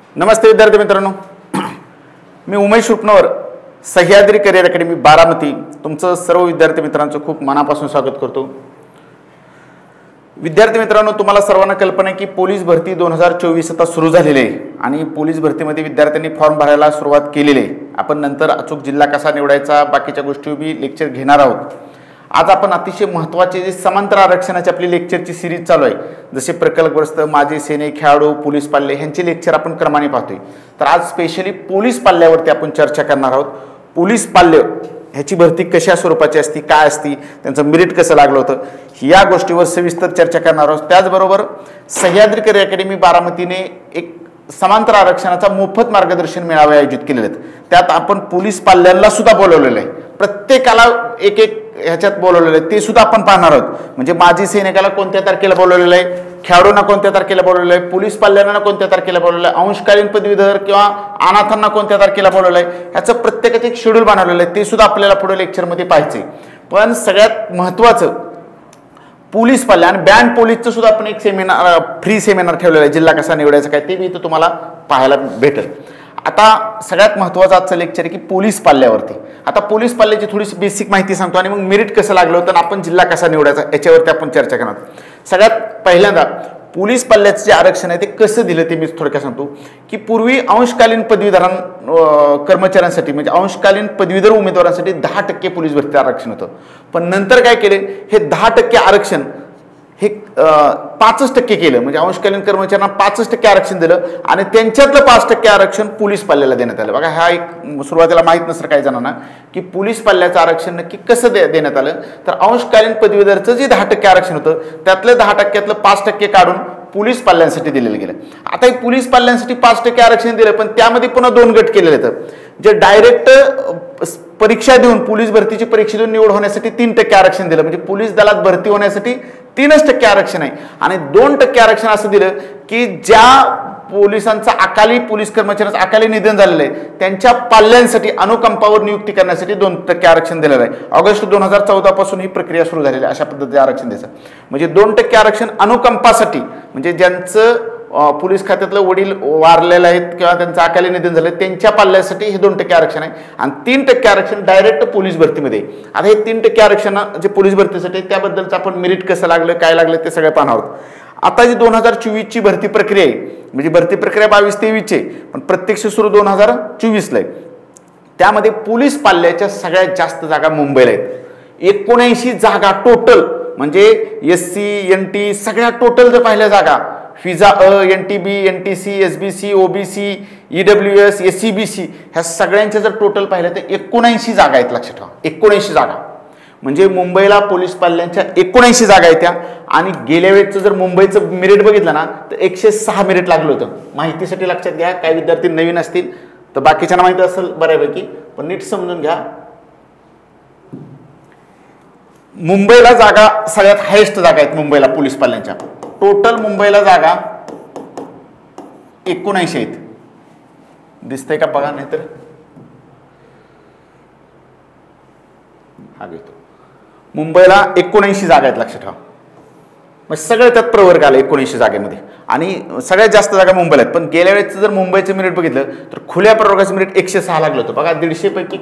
नमस्ते विद्यार्थी मित्रांनो, मी उमेश उपनवर, सह्याद्री करिअर अकॅडमी बारामती तुमचं सर्व विद्यार्थी मित्रांचं खूप मनापासून स्वागत करतो। विद्यार्थी मित्रांनो, तुम्हाला सर्वांना कल्पना आहे की पोलीस भरती 2024 आता सुरू झालेली आहे आणि पोलीस भरतीमध्ये विद्यार्थ्यांनी फॉर्म भरायला सुरुवात केलेली आहे। आपण नंतर अचूक जिल्हा कसा निवडायचा बाकीच्या गोष्टी मी लेक्चर घेणार आहोत। आज आपण अतिशय महत्त्वाचे जे समांतर आरक्षणाची आपली लेक्चरची सिरीज चालू आहे, जसे प्रकल्पग्रस्त, माजी सैनिक, खेळाडू, पोलीस पाल्य ह्यांचे लेक्चर आपण क्रमाने पाहतोय। तर आज स्पेशली पोलीस पाल्यावरती आपण चर्चा करणार आहोत। पोलीस पाल्य ह्याची भरती कशा स्वरूपाची असती, काय असती, त्यांचं मेरिट कसं लागलं होतं, या गोष्टीवर सविस्तर चर्चा करणार आहोत। त्याचबरोबर सह्याद्री करिअर अकॅडमी बारामतीने एक समांतर आरक्षणाचा मोफत मार्गदर्शन मेळावे आयोजित केलेले आहेत। त्यात आपण पोलीस पाल्यांना सुद्धा बोलवलेलं आहे, प्रत्येकाला एक एक ह्याच्यात बोलवलेलं आहे, ते सुद्धा आपण पाहणार आहोत। म्हणजे माजी सैनिकाला कोणत्या तारखेला बोलवलेलं आहे, खेळाडूंना कोणत्या तारखेला बोलवलेलं आहे, पोलीस पाल्यांना कोणत्या तारखेला बोलवलेलं आहे, अंशकालीन पदवीधर किंवा अनाथांना कोणत्या तारखेला बोलवलं आहे, ह्याचं प्रत्येकाचं एक शेड्यूल बनवलेलं आहे, ते सुद्धा आपल्याला पुढे लेक्चरमध्ये पाहायचे। पण सगळ्यात महत्त्वाचं पोलीस पाल्य आणि बँड पोलीसचं सुद्धा आपण एक सेमिनार, फ्री सेमिनार ठेवलेलं आहे, जिल्हा कसा निवडायचा काय, ते मी इथं तुम्हाला पाहायला भेटेल। आता सगळ्यात महत्त्वाचं आजचं लेक्चर आहे की पोलीस पाल्यावरती। आता पोलीस पाल्याची थोडीशी बेसिक माहिती सांगतो आणि मग मेरिट कसं लागलं होतं आणि आपण जिल्हा कसा निवडायचा याच्यावरती आपण चर्चा करणार। सगळ्यात पहिल्यांदा पोलीस पाल्याचं जे आरक्षण आहे ते कसं दिलं ते मी थोडक्यात सांगतो की पूर्वी अंशकालीन कर्मचाऱ्यांसाठी म्हणजे अंशकालीन पदवीधर उमेदवारांसाठी 10% पोलीस भरती आरक्षण होतं। पण नंतर काय केले, हे 10% आरक्षण हे 5% केलं, म्हणजे अंशकालीन कर्मचाऱ्यांना 5% आरक्षण दिलं आणि त्यांच्यातलं 5% आरक्षण पोलीस पाल्याला देण्यात आलं। बघा, हा एक सुरुवातीला माहीत नसतं काही जणांना की पोलीस पाल्याचं आरक्षण नक्की कसं देण्यात आलं। तर अंशकालीन पदवीधरचं जे 10% आरक्षण होतं त्यातलं 10%तलं 5% काढून पोलीस पाल्यांसाठी दिलेलं गेलं। आता हे पोलीस पाल्यांसाठी 5% आरक्षण दिलं, पण त्यामध्ये पुन्हा 2 गट केलेले आहेत। जे डायरेक्ट परीक्षा देऊन पोलीस भरतीची परीक्षा देऊन निवड होण्यासाठी 3% आरक्षण दिलं, म्हणजे पोलीस दलात भरती होण्यासाठी 3% आरक्षण आहे। आणि 2% आरक्षण असं दिलं की ज्या पोलिसांचा पोलीस कर्मचाऱ्यांचं अकाली निधन झालेलं आहे त्यांच्या पाल्यांसाठी अनुकंपावर नियुक्ती करण्यासाठी 2% आरक्षण दिलेलं आहे। ऑगस्ट 2014 पासून ही प्रक्रिया सुरू झालेली आहे, अशा पद्धतीचे आरक्षण द्यायचं। म्हणजे 2% आरक्षण अनुकंपासाठी, म्हणजे ज्यांचं पोलीस खात्यातलं वडील वारलेलं आहेत किंवा त्यांचं अकाली निधन झालं त्यांच्या पाल्यासाठी हे 2% आरक्षण आहे। आणि 3% आरक्षण डायरेक्ट पोलीस भरतीमध्ये। आता हे 3% आरक्षण जे पोलीस भरतीसाठी त्याबद्दलचं आपण मेरिट कसं लागलं, काय लागलं ते सगळं पाहणार आहोत। आता जी 2024ची भरती प्रक्रिया आहे, म्हणजे भरती प्रक्रिया 22-23 आहे, पण प्रत्यक्ष सुरू 2024ला आहे। त्यामध्ये पोलीस पाल्याच्या सगळ्यात जास्त जागा मुंबईला आहेत। 79 जागा टोटल, म्हणजे SC NT सगळ्या टोटल जर पाहिल्या जागा, फिजा NTB NTC SBC OBC EWS SCBC ह्या सगळ्यांच्या जर टोटल पाहिलं तर 79 जागा आहेत। लक्षात ठेवा, 79 जागा म्हणजे मुंबईला पोलीस पाल्यांच्या 79 जागा आहेत त्या। आणि गेल्या वेळेचं जर मुंबईचं मेरिट बघितलं ना तर 106 मेरिट लागलं होतं। माहितीसाठी लक्षात घ्या, काही विद्यार्थी नवीन असतील तर बाकीच्यांना माहिती असेल बऱ्यापैकी, पण नीट समजून घ्या। मुंबईला जागा सगळ्यात हायेस्ट जागा आहेत मुंबईला पोलीस पाल्यांच्या। टोटल मुंबईला जागा 79 आहेत। दिसतंय का बघा, नाहीतर हा घेतो। मुंबईला 79 जागा आहेत, लक्षात ठेवा। मग सगळं त्यात प्रवर्ग आला 79 जागेमध्ये आणि सगळ्यात जास्त जागा मुंबईला आहेत। पण गेल्या वेळेचं जर मुंबईचं मेरिट बघितलं तर खुल्या प्रवर्गाचं मेरिट 106 लागलं होतं। बघा, 150 पैकी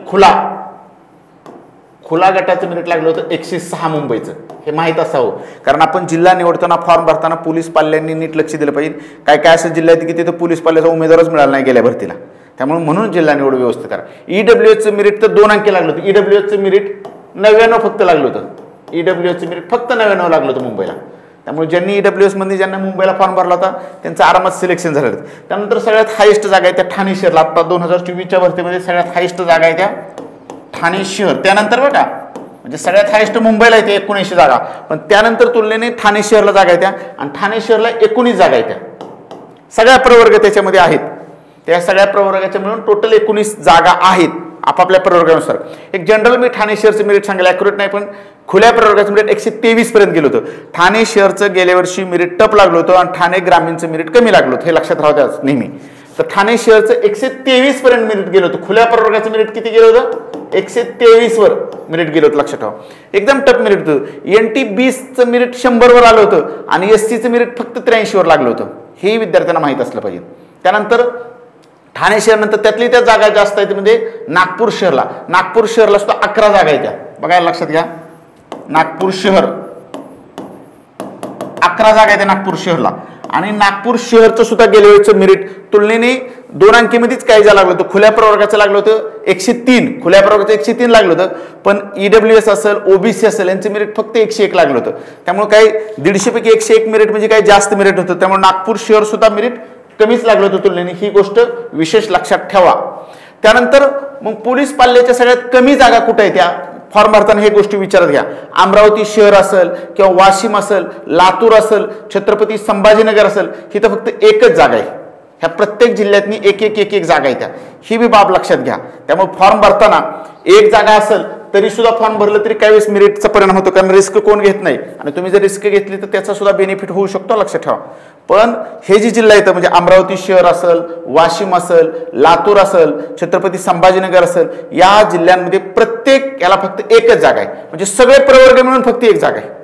खुला गटाचं मेरिट लागलं होतं 106 मुंबईचं। हे माहीत असावं, कारण आपण जिल्हा निवडताना फॉर्म भरताना पोलीस पाल्यांनी नीट लक्ष दिलं पाहिजे। काय काय असं जिल्हा आहेत की तिथं पोलीस पाल्याचा उमेदवारच मिळाला नाही गेल्या भरतीला, त्यामुळे म्हणून जिल्हा निवड व्यवस्थित करा। EWSचं मेरिट तर 2 अंकी लागलं होतं। EWSचं मेरिट 99 फक्त लागलं होतं। EWSचं मेरिट फक्त 99 लागलं होतं मुंबईला। त्यामुळे ज्यांनी EWS मध्ये ज्यांना मुंबईला फॉर्म भरला होता त्यांचं आरामात सिलेक्शन झालं होतं। त्यानंतर सगळ्यात हायेस्ट जागा आहे त्या ठाणे शहरला। आता 2024च्या भरतीमध्ये सगळ्यात हायेस्ट जागा आहे त्या ठाणे शहर। त्यानंतर बघा, म्हणजे सगळ्यात हायेस्ट मुंबईला येते 79 जागा, पण त्यानंतर तुलनेने ठाणे शहरला जागा आहे त्या, आणि ठाणे शहरला 19 जागा आहेत त्या। सगळ्या प्रवर्ग त्याच्यामध्ये आहेत, त्या सगळ्या प्रवर्गाच्या मिळून टोटल 19 जागा आहेत आपापल्या प्रवर्गानुसार। एक जनरल मी ठाणे शहरचं मेरिट सांगायला ॲक्युरेट नाही, पण खुल्या प्रवर्गाचं मेरिट 123 पर्यंत गेलं होतं। ठाणे शहरचं गेल्या वर्षी मेरिट टप लागलं होतं आणि ठाणे ग्रामीणचं मेरिट कमी लागलं होतं, हे लक्षात राहू द्या नेहमी। तर ठाणे शहरचं 123 पर्यंत मेरिट गेलं होतं। खुल्या प्रवर्गाचं मेरिट किती गेलं होतं, 123 वर मेरिट गेलं होतं, लक्षात ठेवा। एकदम टप मेरिट होतं। NT20चं मेरिट 100 वर आलं होतं आणि SCचं मेरिट फक्त 83 वर लागलं होतं। हे विद्यार्थ्यांना माहीत असलं पाहिजे। त्यानंतर ठाणे शहर नंतर त्यातली त्या जागा जास्त आहेत म्हणजे नागपूर शहरला सुद्धा 11 जागा आहेत. त्या बघायला लक्षात घ्या, नागपूर शहर 11 जागा आहेत नागपूर शहरला. आणि नागपूर शहरचं सुद्धा गेल्या वेळेचं मेरिट तुलनेने 2 अंकीमध्येच काय झालं लागलं होतं, खुल्या प्रवर्गाचं लागलं होतं 103, खुल्या प्रवर्गाचं 103 लागलं होतं. पण EWS असेल OBC असेल यांचं मेरिट फक्त 101 लागलं होतं. त्यामुळे काही 150 पैकी 101 मेरिट म्हणजे काही जास्त मेरिट होतं. त्यामुळे नागपूर शहर सुद्धा मेरिट कमीच लागलं होतं तुलनेने, ही गोष्ट विशेष लक्षात ठेवा. त्यानंतर मग पोलीस पाल्याच्या सगळ्यात कमी जागा कुठे आहेत त्या फॉर्म भरताना हे गोष्टी विचारात घ्या. अमरावती शहर असेल किंवा वाशिम असेल, लातूर असेल, छत्रपती संभाजीनगर असेल, ही तर फक्त एकच जागा आहे. ह्या प्रत्येक जिल्ह्यातनी एक जागा आहे त्या, ही बी बाब लक्षात घ्या. त्यामुळे फॉर्म भरताना एक जागा असेल तरी सुद्धा फॉर्म भरलं तरी काही वेळेस मेरिटचा परिणाम होतो, कारण रिस्क कोण घेत नाही. आणि तुम्ही जर रिस्क घेतली तर त्याचा सुद्धा बेनिफिट होऊ शकतो, लक्षात ठेवा. पण हे जे जिल्हा येतं म्हणजे अमरावती शहर असेल, वाशिम असेल, लातूर असेल, छत्रपती संभाजीनगर असेल, या जिल्ह्यांमध्ये प्रत्येक याला फक्त एकच जागा आहे. म्हणजे सगळे प्रवर्ग मिळून फक्त एक जागा आहे.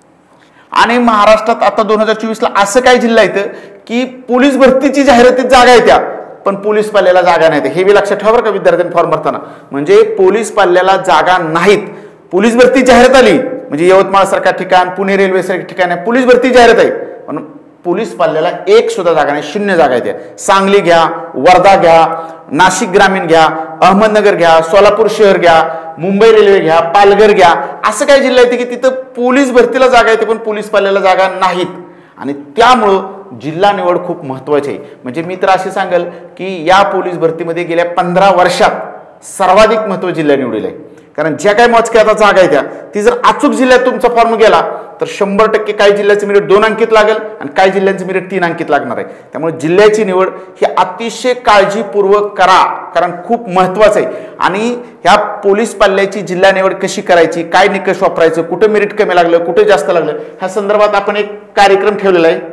आणि महाराष्ट्रात आता 2024ला असं काही जिल्हा येतं की पोलीस भरतीची जाहिरातीत जागा आहे त्या, पण पोलीस पाल्याला जागा नाहीत. हे बी लक्षात ठेवा बरं का विद्यार्थ्यांनी फॉर्म भरताना. म्हणजे पोलीस पाल्याला जागा नाहीत. पोलीस भरती जाहिरात आली म्हणजे यवतमाळ सारखा ठिकाण, पुणे रेल्वे सारखं ठिकाण आहे, पोलीस भरती जाहिरात आहे, पण पोलीस पाल्याला एक सुद्धा जागा नाही, 0 जागा आहेत. सांगली घ्या, वर्धा घ्या, नाशिक ग्रामीण घ्या, अहमदनगर घ्या, सोलापूर शहर घ्या, मुंबई रेल्वे घ्या, पालघर घ्या, असं काही जिल्हा येते की तिथं पोलीस भरतीला जागा येते पण पोलीस पाल्याला जागा नाहीत. आणि त्यामुळं जिल्हा निवड खूप महत्त्वाची आहे. म्हणजे मी तर असे सांगेल की या पोलीस भरतीमध्ये गेल्या 15 वर्षात सर्वाधिक महत्त्व जिल्हा निवडीला आहे. कारण ज्या काही मोजक्या आता जागा आहे त्या, ती जर अचूक जिल्ह्यात तुमचा फॉर्म गेला तर 100% काही जिल्ह्याचं मेरिट 2 अंकीत लागेल आणि काही जिल्ह्यांचं मेरिट 3 अंकीत लागणार आहे. त्यामुळे जिल्ह्याची निवड ही अतिशय काळजीपूर्वक करा, कारण खूप महत्त्वाचं आहे. आणि ह्या पोलीस पाल्याची जिल्हा निवड कशी करायची, काय निकष वापरायचं, कुठं मेरिट कमी लागलं, कुठं जास्त लागलं, ह्या संदर्भात आपण एक कार्यक्रम ठेवलेला आहे.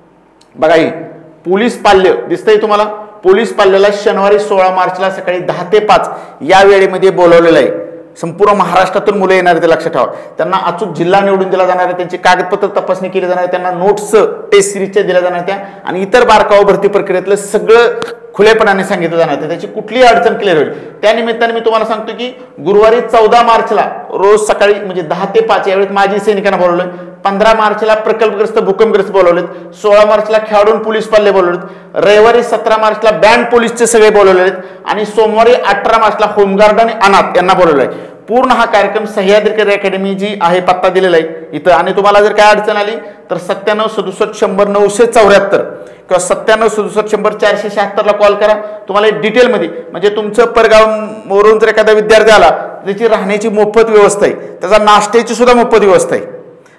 बघा, ही पोलीस पाल्य दिसतंय तुम्हाला. पोलीस पाल्याला शनिवारी 16 मार्चला सकाळी 10 ते 5 या वेळेमध्ये बोलवलेलं आहे. संपूर्ण महाराष्ट्रातून मुलं येणार ते लक्षात ठेवा. त्यांना अचूक जिल्हा निवडून दिला जाणार आहे, त्यांची कागदपत्र तपासणी केली जाणार आहे, त्यांना नोट्स टेस्ट सिरीजच्या दिल्या जाणार त्या, आणि इतर बारकाव भरती प्रक्रियेतलं सगळं खुलेपणाने सांगितलं जाणार आहे. त्याची कुठलीही अडचण क्लिअर होईल. त्या निमित्ताने मी तुम्हाला सांगतो की गुरुवारी 14 मार्चला रोज सकाळी म्हणजे 10 ते 5 यावेळेस माजी सैनिकांना बोलवलं. 15 मार्चला प्रकल्पग्रस्त भूकंपग्रस्त बोलवलेत. 16 मार्चला खेळाडून पोलीस पाल्ले बोलवलेत. रविवारी 17 मार्चला बँड पोलीसचे सगळे बोलवलेत. आणि सोमवारी 18 मार्चला होमगार्ड आणि अनाथ यांना बोलवलंय. पूर्ण हा कार्यक्रम सह्याद्री करिअर अकॅडमी जी आहे पत्ता दिलेला आहे इथं. आणि तुम्हाला जर काय अडचण आली तर 97 67 100 974 किंवा 97 67 100 476 ला कॉल करा. तुम्हाला डिटेलमध्ये म्हणजे तुमचं परगाववरून जर एखादा विद्यार्थी आला त्याची राहण्याची मोफत व्यवस्था आहे, त्याचा नाश्त्याची सुद्धा मोफत व्यवस्था आहे.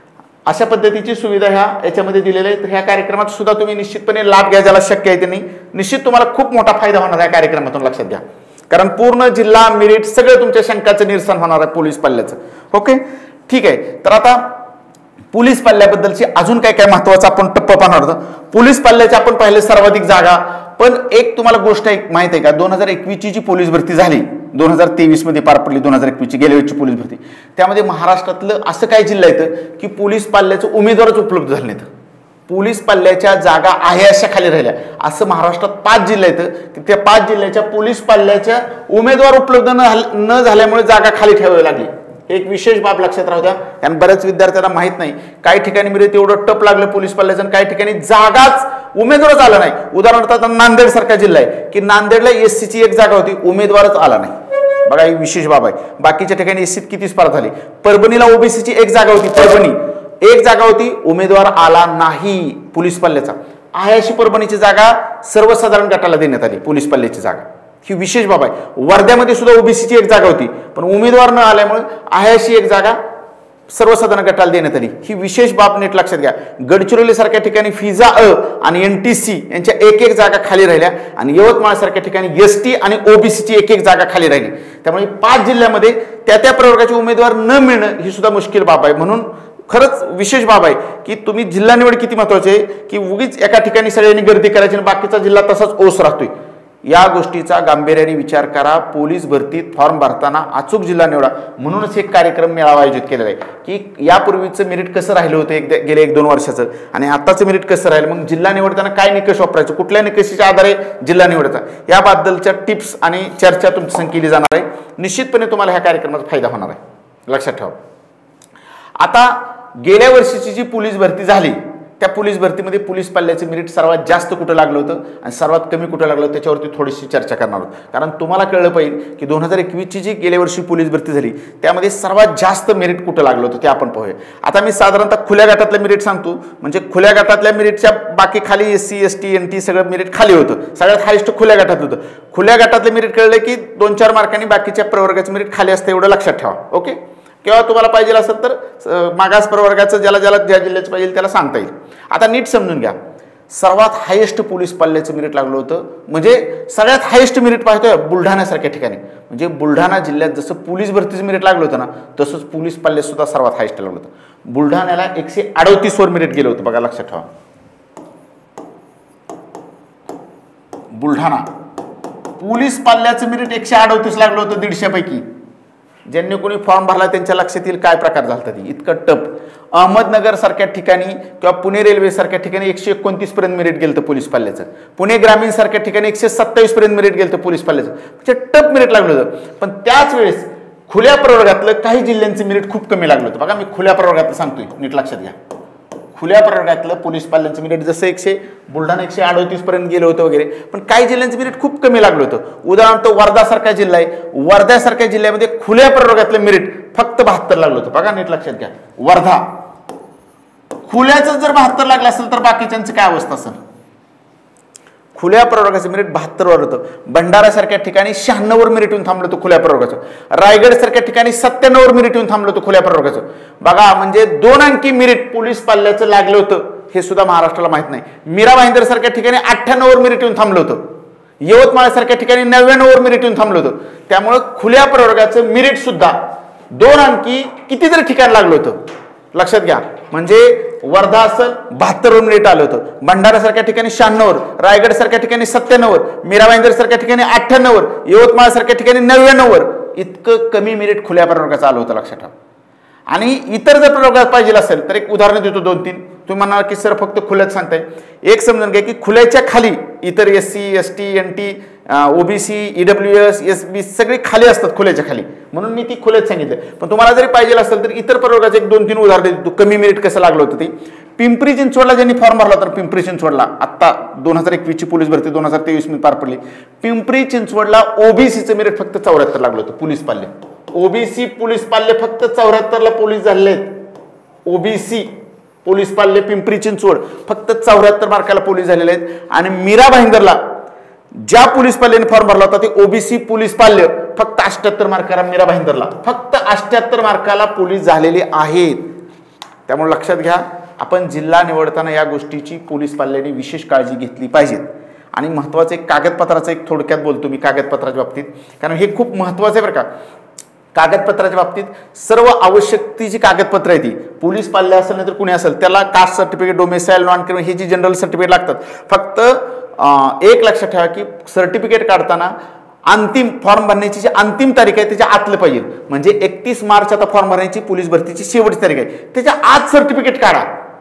अशा पद्धतीची सुविधा याच्यामध्ये दिलेल्या आहे. तर ह्या कार्यक्रमात सुद्धा तुम्ही निश्चितपणे लाभ घ्या, ज्याला शक्य आहे त्यांनी. निश्चित तुम्हाला खूप मोठा फायदा होणार आहे कार्यक्रमातून, लक्षात घ्या. कारण पूर्ण जिल्हा मेरिट सगळं तुमच्या शंकाचं निरसन होणार आहे पोलीस पाल्याचं. ओके, ठीक आहे. तर आता पोलीस पाल्याबद्दलची अजून काय काय महत्वाचं आपण टप्पा पाहणार आहोत. पोलीस पाल्याचे आपण पाहिले सर्वाधिक जागा. पण एक तुम्हाला गोष्ट माहित आहे का, 2021 ची पोलीस भरती झाली, 2023 मध्ये पार पडली 2021 ची गेल्या वेळची पोलीस भरती, त्यामध्ये महाराष्ट्रातलं असं काही जिल्हा येतं की पोलीस पाल्याचे उमेदवारच उपलब्ध झाले नाहीत. पोलीस पाल्याच्या जागा आहे अशा खाली राहिल्या. असं महाराष्ट्रात 5 जिल्हे येतं की त्या 5 जिल्ह्याच्या पोलीस पाल्याच्या उमेदवार उपलब्ध न झाल्यामुळे जागा खाली ठेवावी लागली. एक विशेष बाब लक्षात राहू द्या. आणि बऱ्याच विद्यार्थ्यांना माहित नाही, काही ठिकाणी मेरिट एवढं टप लागलं पोलीस पाल्याचं आणि काही ठिकाणी जागाच उमेदवारच आला नाही. उदाहरणार्थ आता नांदेड सारखा जिल्हा आहे की नांदेडला SC ची एक जागा होती, उमेदवारच आला नाही. बघा, ही विशेष बाब आहे. बाकीच्या ठिकाणी SC किती स्पर्धा झाली. परभणीला OBC ची एक जागा होती, परभणी एक जागा होती, उमेदवार आला नाही पोलीस पाल्याचा. आहे अशी परभणीची जागा सर्वसाधारण गटाला देण्यात आली, पोलीस पाल्याची जागा. ही विशेष बाब आहे. वर्ध्यामध्ये सुद्धा OBC ची एक जागा होती, पण उमेदवार न आल्यामुळे आहे अशी एक जागा सर्वसाधारण गटाला देण्यात आली. ही विशेष बाब नीट लक्षात घ्या. गडचिरोली सारख्या ठिकाणी फिजा आणि NTC यांच्या एक जागा खाली राहिल्या आणि यवतमाळ सारख्या ठिकाणी ST आणि OBC ची एक जागा खाली राहिली. त्यामुळे 5 जिल्ह्यामध्ये त्या प्रवर्गाचे उमेदवार न मिळणं ही सुद्धा मुश्किल बाब आहे. म्हणून खरंच विशेष बाब आहे की तुम्ही जिल्हा निवड किती महत्वाची आहे की उगीच एका ठिकाणी सगळ्यांनी गर्दी करायची आणि बाकीचा जिल्हा तसाच ओस राहतोय. या गोष्टीचा गांभीर्याने विचार करा. पोलीस भरतीत फॉर्म भरताना अचूक जिल्हा निवडा. म्हणूनच एक कार्यक्रम मेळावा आयोजित केलेला आहे की यापूर्वीचं मेरिट कसं राहिलं होतं गेले 1-2 वर्षाचं आणि आताचं मेरिट कसं राहिलं, मग जिल्हा निवडताना काय निकष वापरायचं, कुठल्या निकषाच्या आधारे जिल्हा निवडायचा, याबद्दलच्या टिप्स आणि चर्चा तुमची संग केली जाणार आहे. निश्चितपणे तुम्हाला ह्या कार्यक्रमाचा फायदा होणार आहे, लक्षात ठेवा. आता गेल्या वर्षीची जी पोलीस भरती झाली त्या पोलीस भरतीमध्ये पोलीस पल्ल्याचं मेरिट सर्वात जास्त कुठं लागलं होतं आणि सर्वात कमी कुठं लागलं, त्याच्यावरती थोडीशी चर्चा करणार आहोत. कारण तुम्हाला कळलं पाहिजे की 2021ची जी गेल्या वर्षी पोलीस भरती झाली त्यामध्ये सर्वात जास्त मेरिट कुठं लागलं होतं ते आपण पाहूया. आता मी साधारणतः खुल्या गटातलं मेरिट सांगतो, म्हणजे खुल्या गटातल्या मेरिटच्या बाकी खाली SC ST NT सगळं मेरिट खाली होतं, सगळ्यात हायस्ट खुल्या गटात होतं. खुल्या गटातलं मेरिट कळलं की 2-4 मार्कांनी बाकीच्या प्रवर्गाचं मेरिट खाली असतं, एवढं लक्षात ठेवा. ओके, किंवा तुम्हाला पाहिजे असेल तर मागास प्रवर्गाचं ज्या जिल्ह्याचं पाहिजे त्याला सांगता येईल. आता नीट समजून घ्या, सर्वात हायेस्ट पोलीस पल्ल्याचं मेरिट लागलं होतं, म्हणजे सगळ्यात हायेस्ट मेरिट पाहतोय बुलढाण्यासारख्या ठिकाणी. म्हणजे बुलढाणा जिल्ह्यात जसं पोलीस भरतीचं मेरिट लागलं होतं ना, तसंच पोलीस पल्ल्यात सुद्धा सर्वात हायेस्ट लागलं होतं. बुलढाण्याला 138 वर मेरिट गेलं होतं, बघा लक्षात ठेवा. बुलढाणा पोलीस पल्ल्याचं मेरिट 138 लागलं होतं 150 पैकी. ज्यांनी कोणी फॉर्म भरला त्यांच्या लक्षात येईल काय प्रकार झाला ती, इतकं टप. अहमदनगर सारख्या ठिकाणी किंवा पुणे रेल्वे सारख्या ठिकाणी 129 पर्यंत मेरिट गेलं पोलीस पल्ल्याचं. पुणे ग्रामीण सारख्या ठिकाणी 127 पर्यंत मेरिट गेलं पोलीस पल्ल्याचं, म्हणजे टप मेरिट लागलं होतं. पण त्याच वेळेस खुल्या प्रवर्गातलं काही जिल्ह्यांचं मेरिट खूप कमी लागलं होतं. बघा मी खुल्या प्रवर्गातलं सांगतोय, नीट लक्षात घ्या. खुल्या प्रवर्गातलं पोलीस पाल्यांचं मेरिट जसं बुलढाणा 138 पर्यंत गेलं होतं वगैरे, पण काही जिल्ह्यांचं मेरिट खूप कमी लागलं होतं. उदाहरणार्थ वर्धासारखा जिल्हा आहे, वर्ध्यासारख्या जिल्ह्यामध्ये खुल्या प्रवर्गातलं मेरिट फक्त 72 लागलं होतं. बघा नीट लक्षात घ्या, वर्धा खुल्याचं जर 72 लागलं असेल तर बाकीच्यांची काय अवस्था असेल. खुल्या प्रवर्गाचं मेरिट 72 वर होतं. भंडारासारख्या ठिकाणी 96 वर मेरिट येऊन थांबलं होतं खुल्या प्रवर्गाचं. रायगड सारख्या ठिकाणी 97 वर मेरिट येऊन थांबलं होतं खुल्या प्रवर्गाचं. बघा म्हणजे 2 अंकी मेरिट पोलीस पाल्याचं लागलं होतं, हे सुद्धा महाराष्ट्राला माहित नाही. मीरा भाईंदर सारख्या ठिकाणी 98 वर मेरिट येऊन थांबलं होतं. यवतमाळ सारख्या ठिकाणी 99 वर मेरिट येऊन थांबलं होतं. त्यामुळे खुल्या प्रवर्गाचं मेरिट सुद्धा 2 अंकी कितीतरी ठिकाणी लागलं होतं, लक्षात घ्या. म्हणजे वर्धा असेल 72 वर मेरिट आलं होतं, भंडारा सारख्या ठिकाणी 96 वर, रायगड सारख्या ठिकाणी 97 वर, मीरा भाईंदर सारख्या ठिकाणी 98 वर, यवतमाळ सारख्या ठिकाणी 99 वर. इतकं कमी मेरिट खुल्या प्रवर्गाचं आलं होतं, लक्षात ठेवा. आणि इतर जर प्रवर्गात पाहिजे असेल तर एक उदाहरण देतो 2-3. तुम्ही म्हणाल की सर फक्त खुल्यात सांगताय. एक समजून घ्या की खुल्याच्या खाली इतर SC ST NT OBC EWS SB सगळे खाली असतात खुल्याच्या खाली, म्हणून मी ती खुल्यात सांगितलं. पण तुम्हाला जरी पाहिजे असेल तर इतर प्रवर्गाचे 1-2-3 उदाहरण देतो कमी मेरिट कसं लागलं होतं ते. पिंपरी चिंचवडला ज्यांनी फॉर्म भरला तर पिंपरी चिंचवडला आता 2021 ची पोलीस भरती 2023 मध्ये पार पडली. पिंपरी चिंचवडला OBCचं मेरिट फक्त 74 लागलं होतं पोलीस पाल्य. OBC पोलीस पाल्य फक्त 74 ला पोलीस झालेले आहेत. OBC पोलीस पाल्य पिंपरी चिंचवड फक्त 74 मार्काला पोलीस झालेले आहेत. आणि मीरा भाईंदरला ज्या पोलीस पाल्याने फॉर्म भरला होता ते OBC पोलीस पाल्य फक्त 78 मार्काला, मीरा भाईंदरला फक्त 78 मार्काला पोलीस झालेले आहेत. त्यामुळे लक्षात घ्या, आपण जिल्हा निवडताना या गोष्टीची पोलीस पाल्याने विशेष काळजी घेतली पाहिजे. आणि महत्त्वाचं एक कागदपत्राचं एक थोडक्यात बोलतो मी कागदपत्राच्या बाबतीत, कारण हे खूप महत्त्वाचं आहे बरं का. कागदपत्राच्या बाबतीत सर्व आवश्यक ती जी कागदपत्र आहे ती पोलीस पाल्य असेल नाही तर कुणी असेल त्याला caste certificate, domicile, non criminal हे जी जनरल सर्टिफिकेट लागतात. फक्त एक लक्षात ठेवा की सर्टिफिकेट काढताना अंतिम फॉर्म भरण्याची जी अंतिम तारीख आहे त्याच्या आतलं पाहिजे. म्हणजे 31 मार्च आता फॉर्म भरण्याची पोलीस भरतीची शेवटची तारीख आहे, त्याच्या आत सर्टिफिकेट काढा.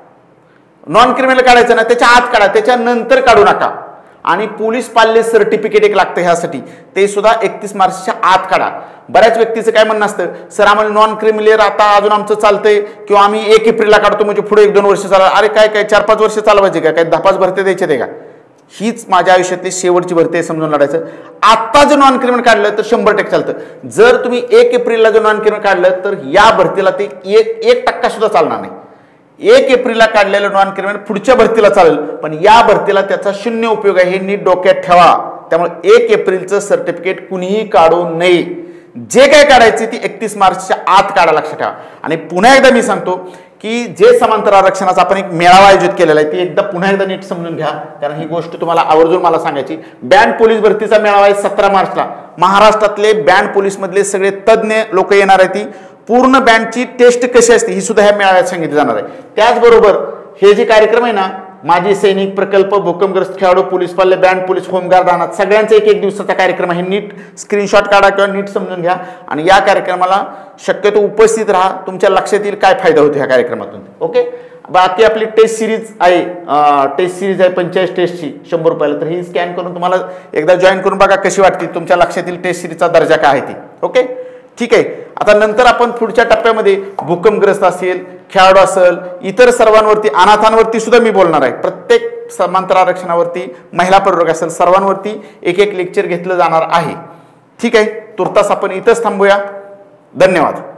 नॉन क्रिमिनल काढायचं ना त्याच्या आत काढा, त्याच्यानंतर काढू नका. आणि पोलीस पाल्य सर्टिफिकेट एक लागतं ह्यासाठी, ते सुद्धा 31 मार्चच्या आत काढा. बऱ्याच व्यक्तीचं काय म्हणणं असतं, सर आम्हाला नॉन क्रिमिनल आता अजून आमचं चालतंय किंवा आम्ही 1 एप्रिलला काढतो म्हणजे पुढे 1-2 वर्ष चालवा. अरे काय 4-5 वर्ष चालवायचे का, काय 10-5 भरती द्यायचे ते का. हीच माझ्या आयुष्यातली शेवटची भरती समजून लढायचं. आता जर नॉन क्रिमिनल काढलं तर 100% चालतं. जर तुम्ही 1 एप्रिलला जर नॉन क्रिमिनल काढलं तर या भरतीला ते 1% सुद्धा चालणार नाही. 1 एप्रिलला काढलेलं नॉन क्रिमिनल पुढच्या भरतीला चालेल, पण या भरतीला त्याचा 0 उपयोग आहे, हे नीट डोक्यात ठेवा. त्यामुळे 1 एप्रिलचं सर्टिफिकेट कुणीही काढू नये. जे काय काढायचे ती 31 मार्चच्या आत काढा, लक्षात ठेवा. आणि पुन्हा एकदा मी सांगतो की जे समांतर आरक्षणाचा आपण एक मेळावा आयोजित केलेला आहे ती एकदा पुन्हा एकदा नीट समजून घ्या, कारण ही गोष्ट तुम्हाला आवर्जून मला सांगायची. बँड पोलीस भरतीचा मेळावा आहे 17 मार्चला. महाराष्ट्रातले बँड पोलीस मधले सगळे तज्ज्ञ लोक येणार आहेत. ती पूर्ण बँडची टेस्ट कशी असते ही सुद्धा ह्या मेळाव्यात सांगितली जाणार आहे. त्याचबरोबर हे जे कार्यक्रम आहे ना माजी सैनिक प्रकल्प, भूकंपग्रस्त खेळाडू, पोलीस पाल्य, बँड, पोलीस, होमगार्ड, अनाथ, सगळ्यांचा एक दिवसाचा कार्यक्रम आहे. नीट स्क्रीनशॉट काढा किंवा नीट समजून घ्या आणि या कार्यक्रमाला शक्यतो उपस्थित राहा. तुमच्या लक्षात येईल काय फायदा होतो ह्या कार्यक्रमातून. ओके. बाकी आपली टेस्ट सिरीज आहे, टेस्ट सिरीज आहे 45 टेस्टची 100 रुपयाला. तर ही स्कॅन करून तुम्हाला एकदा जॉईन करून बघा कशी वाटते, तुमच्या लक्षात येईल टेस्ट सिरीजचा दर्जा काय आहे ती. ओके, ठीक आहे. आता नंतर आपण पुढच्या टप्प्यामध्ये भूकंपग्रस्त असेल, खेळाडू असेल, इतर सर्वांवरती, अनाथांवरती सुद्धा मी बोलणार आहे. प्रत्येक समांतर आरक्षणावरती, महिला प्रवर्ग असेल, सर्वांवरती एक एक लेक्चर घेतलं जाणार आहे. ठीक आहे. तुर्तास आपण इथंच थांबूया. धन्यवाद.